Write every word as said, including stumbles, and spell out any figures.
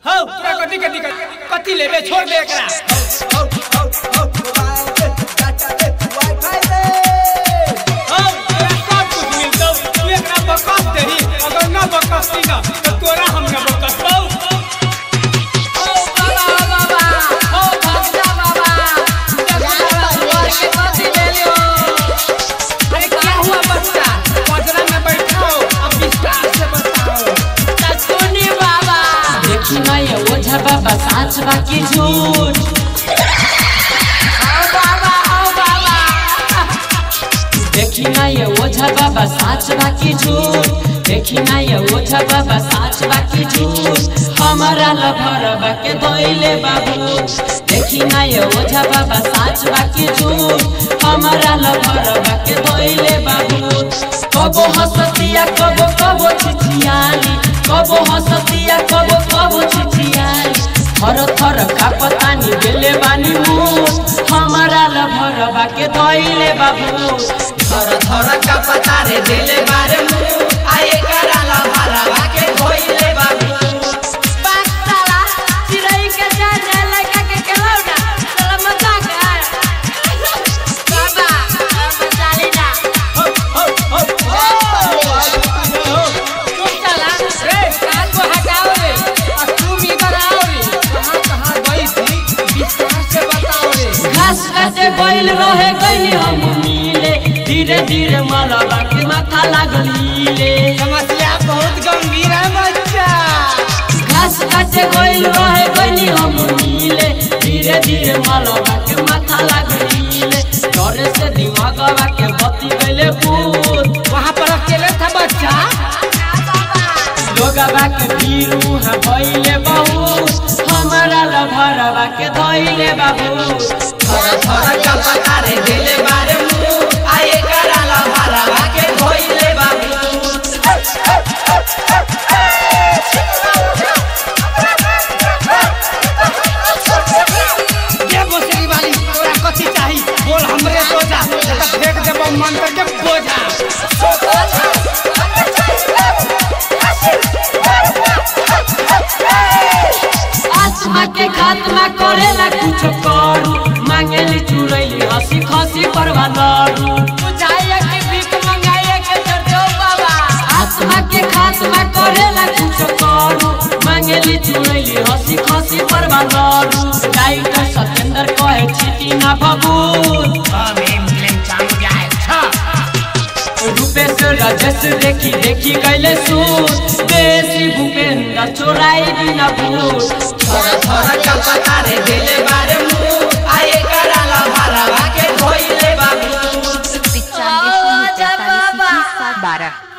हो तोरा कथि कथि कथि लेबे छोड़ दे एकरा हो हो हो मोबाइल पे डाटा पे वाईफाई पे हो तोरा सब कुछ मिलतौ तू एकरा बकस देही अगर ना बकसती ना तो तोरा हम ना बकसतौ ओ बाबा बाबा हो भगजा बाबा देखो तोरा के कथि ले लियो। अरे क्या हुआ बच्चा पजरा में बैठो अब विस्तार से बताओ। तसुनी बाबा देखी ना ये ओझा बाबा साच बाकी झूठ। आओ बाबा आओ बाबा देखी ना ये ओझा बाबा साच बाकी झूठ। देखी ना ये ओझा बाबा साच बाकी झूठ। हमारा लभरबा के धोइले बाबू। देखी ना ये ओझा बाबा साच बाकी झूठ। हमारा लभरबा के धोइले बाबू। कबो हसतिया कबो कबो छिछियाली कबो हसतिया कबो कबो छिछियाली थर थर कापतानी बेले बानी मुँह। हमारा लभरबा के धोइले बाबू। थर थर कापतारे देले बारे मुंह आए करा लभरबा के धोइले बाबू। बात साला चिरई के जाने लगा के केलौना चला मजाक है बाबा मजाली ना हो हो हो तू चला रे कान को हटाओ रे और तुम इधर आओ रे कहां कहां गई थी विस्तार से बताओ रे। घास काटे गइल रहे गइली हम मिले धीरे धीरे मलबा के माथा लागलीले। समस्या बहुत गंभीर है बच्चा। घास काटे गइल रहे गइली हम मिले धीरे धीरे मलबा के माथा लागलीले। डरे से दिमागवा के बत्ती गइले भूत। वहां पर अकेले था बच्चा। लोगवा के भीड़ उहाँ भइले बहुत। हमारा लभरबा के धइले बाबू। थर थर कापतारे देले बारे मुंह आए करा लभरबा के धोइले बाबू। ये बोसरी वाली तोरा कथि चाही बोल हमरे सोचा त फेंक देबो मन करके बोझा। आत्मा के खात्मा करेला कुछ करू। मांगेली चुरैली हंसी खसी परवा लड़ू। बुझाइए के भीख मंगाइए के चढ़ दो बाबा। आत्मा के खात्मा करेला कुछ करू। मांगेली चुरैली हंसी खसी परवा लड़ू। डाइटर सत्येंद्र कहे छिटी ना बबूल। रूपेश राजेश देखी देखी गैले सूट। देसी भूपेंद्र चोराई बिना भूत। थर थर कापतारे देले बारे मुंह आए करा लभरबा के धोइले बाबू। पिचानवे शून्य पैंतालीस बीस सात बारह।